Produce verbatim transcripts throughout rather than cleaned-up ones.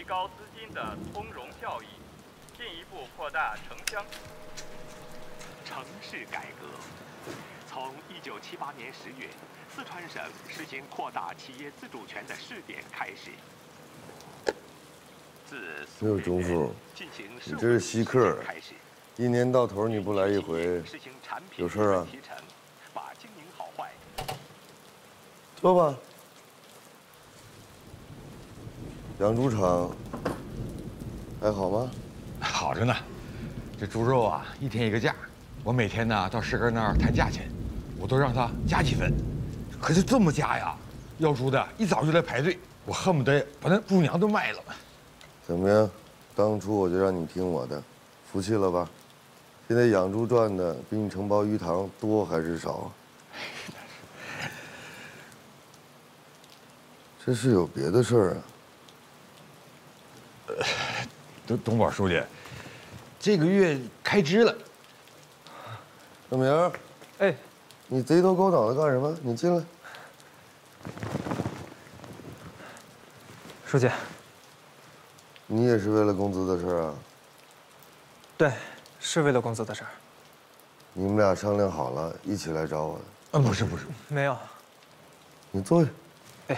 高资金的从容效益，进一步扩大城乡。 城市改革，从一九七八年十月，四川省实行扩大企业自主权的试点开始。自没有中富，你这是稀客，一年到头你不来一回，有事啊？说吧。养猪场还好吗？ 好着呢，这猪肉啊，一天一个价。我每天呢到石根那儿谈价钱，我都让他加几分。可是这么加呀，要猪的一早就来排队，我恨不得把那猪娘都卖了。 怎么样？当初我就让你听我的，服气了吧？现在养猪赚的比你承包鱼塘多还是少啊？这是有别的事儿啊？ 呃，董董宝书记，这个月开支了。 小明， 哎， 你贼头狗脑的干什么？你进来。 书记， 你也是为了工资的事儿啊？ 对，是为了工资的事儿。 你们俩商量好了，一起来找我的？ 嗯，不是不是， 没有。 你坐下。 哎。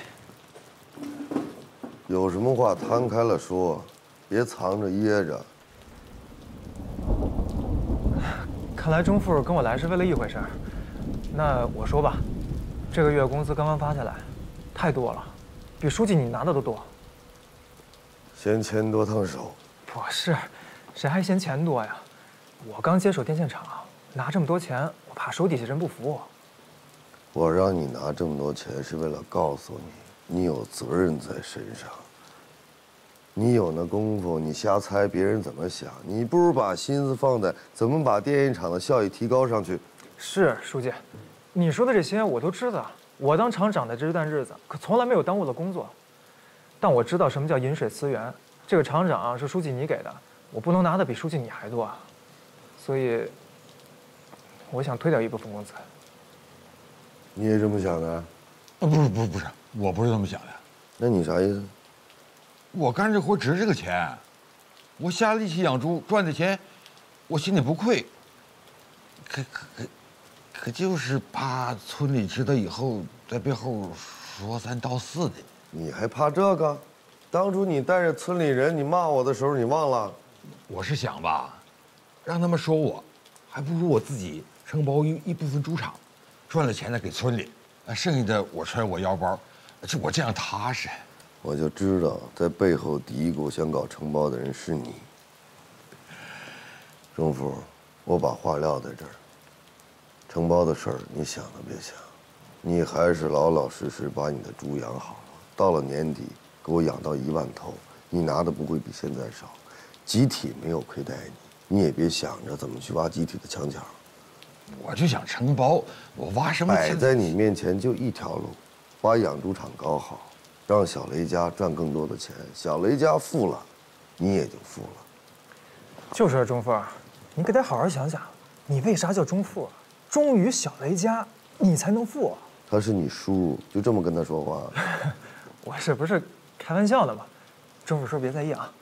有什么话摊开了说，别藏着掖着。 看来钟富跟我来是为了一回事儿。那我说吧，这个月工资刚刚发下来，太多了，比书记你拿的都多。 嫌钱多烫手。 不是，谁还嫌钱多呀？我刚接手电线厂，拿这么多钱，我怕手底下人不服我。 我让你拿这么多钱，是为了告诉你，你有责任在身上。你有那功夫，你瞎猜别人怎么想，你不如把心思放在怎么把电线厂的效益提高上去。 是书记，你说的这些我都知道。我当厂长的这段日子，可从来没有耽误了工作。但我知道什么叫饮水思源。这个厂长是书记你给的，我不能拿的比书记你还多啊。所以，我想退掉一部分工资。 你也这么想的？ 啊，不是不是不是，我不是这么想的。 那你啥意思？ 我干这活值这个钱，我下力气养猪赚的钱，我心里不亏。可可可，可就是怕村里知道以后在背后说三道四的。 你还怕这个？当初你带着村里人，你骂我的时候，你忘了？ 我是想吧，让他们说我，还不如我自己承包一一部分猪场，赚了钱呢给村里，啊，剩下的我揣我腰包，就我这样踏实。 我就知道，在背后嘀咕想搞承包的人是你。钟富，我把话撂在这儿。承包的事儿，你想都别想，你还是老老实实把你的猪养好了。到了年底，给我养到一万头，你拿的不会比现在少。集体没有亏待你，你也别想着怎么去挖集体的墙角。 我就想承包，我挖什么？ 摆在你面前就一条路，把养猪场搞好。让小雷家赚更多的钱，小雷家富了，你也就富了。 就是钟富，你可得好好想想，你为啥叫钟富？忠于小雷家，你才能富。 他是你叔，就这么跟他说话？ 我这不是开玩笑的吗？钟富叔别在意啊。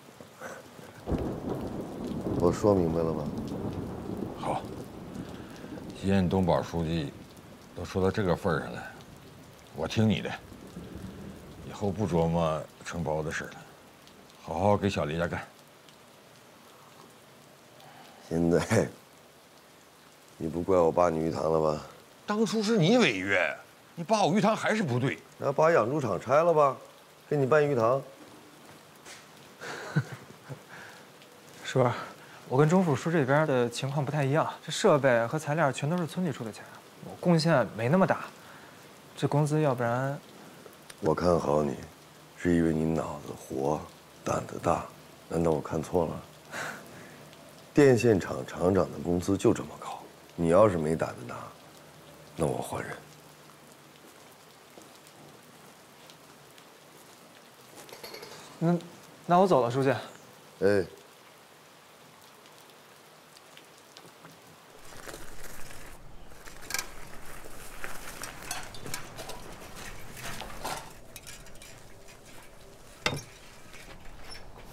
我说明白了吗？ 好。既然东宝书记都说到这个份儿上了，我听你的。以后不琢磨承包的事了，好好给小雷家干。 现在你不怪我扒你鱼塘了吧？ 当初是你违约，你扒我鱼塘还是不对。 那把养猪场拆了吧，给你办鱼塘。 叔，我跟钟富叔这边的情况不太一样，这设备和材料全都是村里出的钱，我贡献没那么大。这工资要不然…… 我看好你，是因为你脑子活，胆子大。难道我看错了？电线厂厂长的工资就这么高，你要是没胆子拿，那我换人。 那，那我走了，书记。 哎。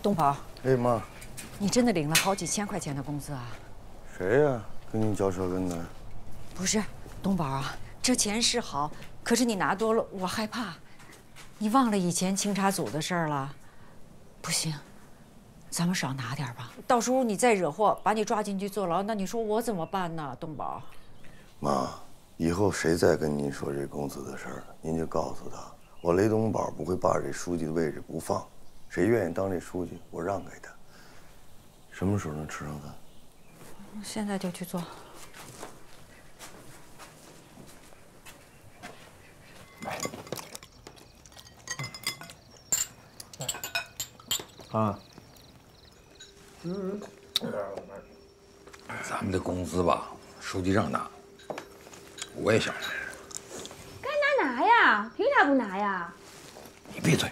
东宝， 哎妈， 你真的领了好几千块钱的工资啊？ 谁呀？跟你嚼舌根呢？ 不是，东宝啊，这钱是好，可是你拿多了，我害怕。你忘了以前清查组的事儿了？不行，咱们少拿点吧。到时候你再惹祸，把你抓进去坐牢，那你说我怎么办呢？东宝， 妈，以后谁再跟您说这工资的事儿，您就告诉他，我雷东宝不会霸这书记的位置不放，谁愿意当这书记，我让给他。什么时候能吃上饭？ 现在就去做。 啊， 咱们的工资吧，书记让拿，我也想拿。 该拿拿呀，凭啥不拿呀？ 你闭嘴！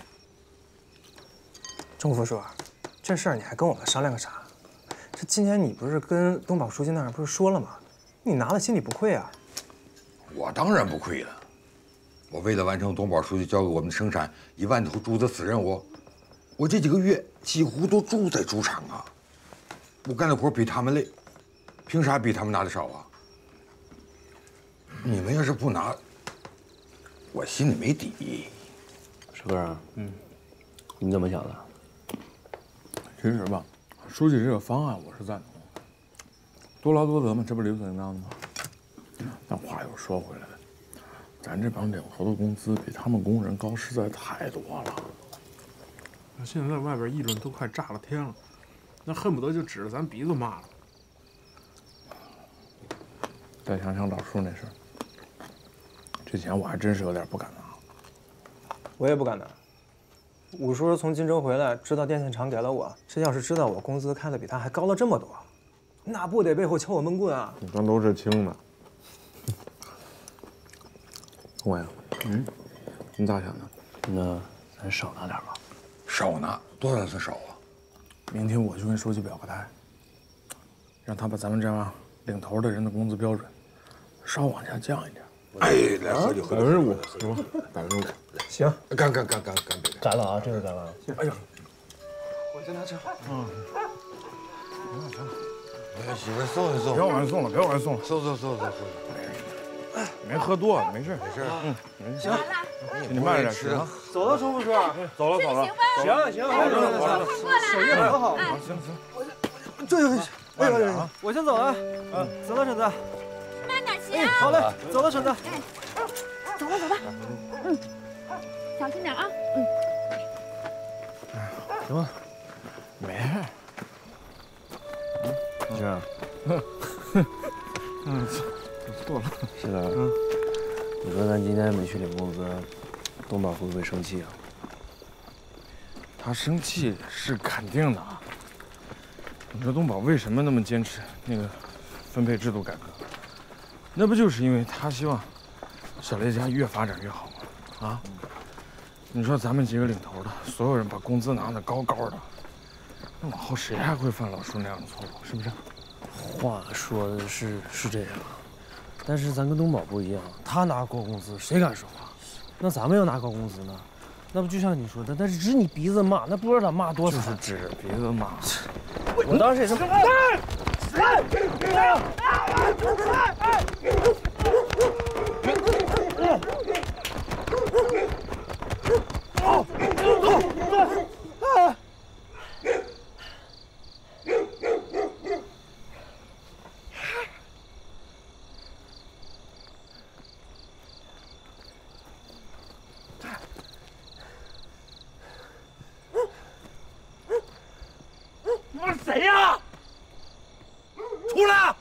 钟副书，这事儿你还跟我们商量个啥？这今天你不是跟东宝书记那儿不是说了吗？你拿了心里不亏啊？ 我当然不亏了。我为了完成东宝书记交给我们生产一万头猪的死任务，我这几个月几乎都住在猪场啊。我干的活比他们累，凭啥比他们拿的少啊？你们要是不拿，我心里没底。 石哥啊，嗯，你怎么想的？ 其实吧，书记这个方案我是赞同的，多劳多得嘛，这不理所应当的吗？但话又说回来，咱这帮领头的工资比他们工人高实在太多了。现在外边议论都快炸了天了，那恨不得就指着咱鼻子骂了。再想想老叔那事儿，这钱我还真是有点不敢拿。 我也不敢拿。五叔从金州回来，知道电线厂给了我，这要是知道我工资开的比他还高了这么多，那不得背后敲我闷棍啊！ 你刚都是轻的。我呀，嗯，你咋想的？ 那咱少拿点吧。 少拿多少算少啊？ 明天我去跟书记表个态，让他把咱们这样领头的人的工资标准稍往下降一点。 哎，来喝酒， 百分之五，是吧？百分之五。 行， 干干干干干杯！ 干了啊，这个干了。 哎呀， 我先拿车。 嗯。 行行，哎，媳妇送一送。 别往外送了，别往外送了。 送送送送送。 没喝多，没事没事。 嗯，没事。 行， 你慢点吃啊。 走了，钟副书。 走了走了。 行行，好，走了走了。手艺很好。 行行。 我这就哎呦呦，我先走了。嗯，走了，婶子。 慢点骑啊。 好嘞，走了，婶子。 走吧走吧。嗯，小心点啊。嗯。 行吧，没事。 你这， 嗯，错了。 石哥，嗯，你说咱今天没去领工资，东宝会不会生气啊？ 他生气是肯定的啊。你说东宝为什么那么坚持那个分配制度改革？那不就是因为他希望小雷家越发展越好吗？啊？你说咱们几个领头的，所有人把工资拿得高高的，那往后谁还会犯老叔那样的错误？是不是？ 话说的是是这样，但是咱跟东宝不一样，他拿高工资，谁敢说话？那咱们要拿高工资呢？那不就像你说的，那是指你鼻子骂，那不知道骂多惨。就是指着鼻子骂。 我当时也是。 谁呀？出来！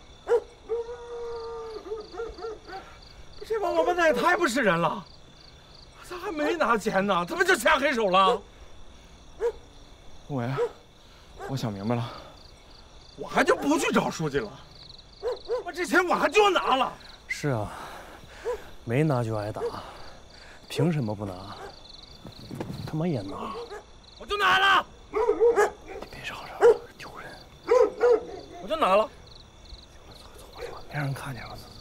这帮王八蛋也太不是人了！他还没拿钱呢，他们就下黑手了。我呀，我想明白了，我还就不去找书记了。我这钱我还就拿了。 是啊，没拿就挨打，凭什么不拿？他妈也拿， 我就拿了。 你别吵吵，丢人。 我就拿了。 走吧走吧，别让人看见了。